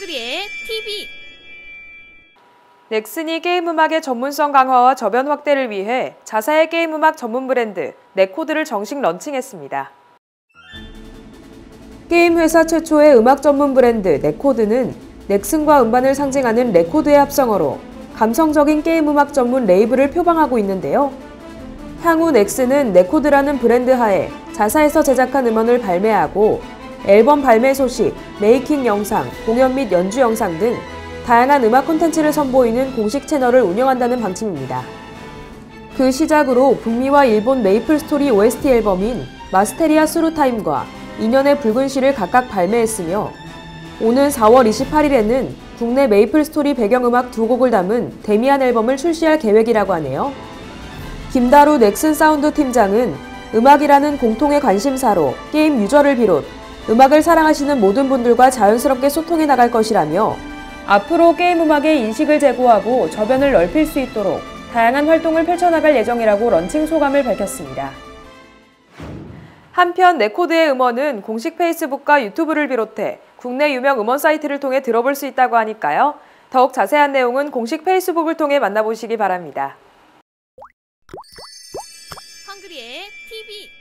헝그리의 TV. 넥슨이 게임 음악의 전문성 강화와 저변 확대를 위해 자사의 게임 음악 전문 브랜드 네코드를 정식 런칭했습니다. 게임 회사 최초의 음악 전문 브랜드 네코드는 넥슨과 음반을 상징하는 레코드의 합성어로 감성적인 게임 음악 전문 레이블을 표방하고 있는데요. 향후 넥슨은 네코드라는 브랜드 하에 자사에서 제작한 음원을 발매하고 앨범 발매 소식, 메이킹 영상, 공연 및 연주 영상 등 다양한 음악 콘텐츠를 선보이는 공식 채널을 운영한다는 방침입니다. 그 시작으로 북미와 일본 메이플 스토리 OST 앨범인 마스테리아 스루타임과 2년의 붉은 시를 각각 발매했으며 오는 4월 28일에는 국내 메이플 스토리 배경음악 2곡을 담은 데미안 앨범을 출시할 계획이라고 하네요. 김다루 넥슨 사운드 팀장은 음악이라는 공통의 관심사로 게임 유저를 비롯 음악을 사랑하시는 모든 분들과 자연스럽게 소통해 나갈 것이라며 앞으로 게임 음악의 인식을 제고하고 저변을 넓힐 수 있도록 다양한 활동을 펼쳐나갈 예정이라고 런칭 소감을 밝혔습니다. 한편 네코드의 음원은 공식 페이스북과 유튜브를 비롯해 국내 유명 음원 사이트를 통해 들어볼 수 있다고 하니까요. 더욱 자세한 내용은 공식 페이스북을 통해 만나보시기 바랍니다. 헝그리의 TV.